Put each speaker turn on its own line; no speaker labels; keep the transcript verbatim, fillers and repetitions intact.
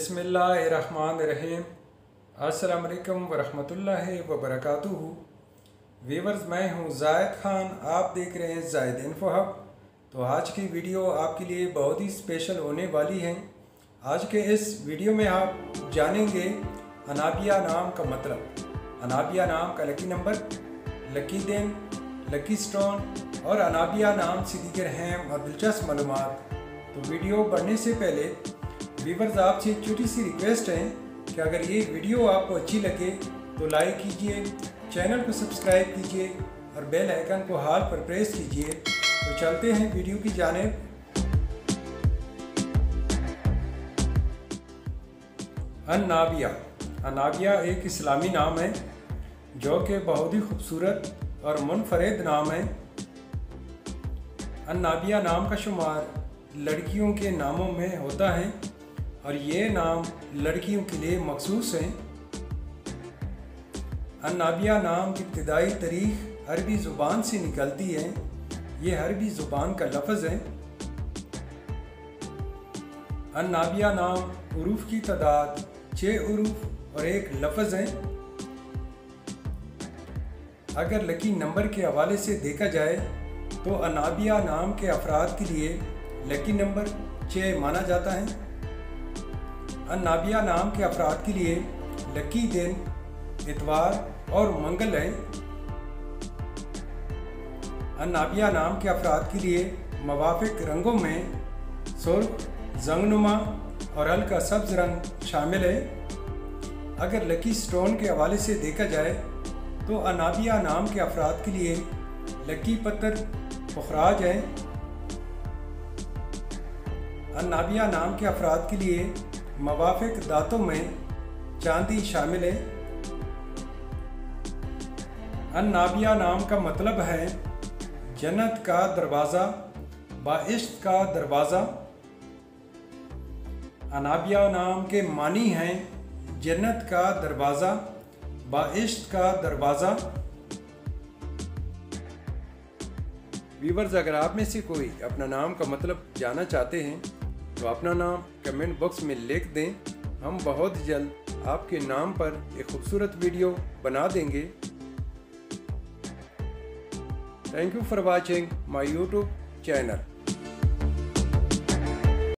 बिस्मिल्लाहिर्रहमानिर्रहीम। अस्सलाम वालेकुम वरहमतुल्लाहि वबरकातुहू। व्यूअर्स, मैं हूं जायद खान, आप देख रहे हैं जायद इन्फो हब। तो आज की वीडियो आपके लिए बहुत ही स्पेशल होने वाली है। आज के इस वीडियो में आप जानेंगे अनाबिया नाम का मतलब, अनाबिया नाम का लकी नंबर, लकी दिन, लकी स्टोन और अनाबिया नाम से दीगर अहम और दिलचस्प मालूमात। तो वीडियो बढ़ने से पहले व्यूअर्स, आपसे एक छोटी सी रिक्वेस्ट है कि अगर ये वीडियो आपको अच्छी लगे तो लाइक कीजिए, चैनल को सब्सक्राइब कीजिए और बेल आइकन को हाल पर प्रेस कीजिए। तो चलते हैं वीडियो की जानिब। अन्नाबिया अन्नाबिया एक इस्लामी नाम है जो कि बहुत ही खूबसूरत और मुनफरिद नाम है। अन्नाबिया नाम का शुमार लड़कियों के नामों में होता है और ये नाम लड़कियों के लिए मखसूस हैं। अन्नाबिया नाम की इब्तिदाई तारीख अरबी ज़ुबान से निकलती है। ये अरबी ज़ुबान का लफ्ज़ है। अन्नाबिया नाम उरूफ की तादाद छः उरूफ और एक लफ्ज़ है। अगर लकी नंबर के हवाले से देखा जाए तो अन्नाबिया नाम के अफराद के लिए लकी नंबर छः माना जाता है। अन्नाबिया नाम के अफराद के लिए लकी दिन इतवार और मंगल है। अन्नाबिया नाम के अफराद के लिए मवाफिक रंगों में सुर्ख, जंगनुमा और हल्का सब्ज रंग शामिल है। अगर लकी स्टोन के हवाले से देखा जाए तो अन्नाबिया नाम के अफराद के लिए लकी पत्थर पुखराज है। अन्नाबिया नाम के अफराद के लिए मवाफिक दांतों में चांदी शामिल है। अन्नाबिया नाम का मतलब है जन्नत का दरवाज़ा, बाइश्क का दरवाज़ा। अन्नाबिया नाम के मानी हैं जन्नत का दरवाज़ा, बाइश्क का दरवाज़ा। व्यूअर्स, अगर आप में से कोई अपना नाम का मतलब जानना चाहते हैं तो अपना नाम कमेंट बॉक्स में लिख दें। हम बहुत जल्द आपके नाम पर एक खूबसूरत वीडियो बना देंगे। Thank you for watching my YouTube channel.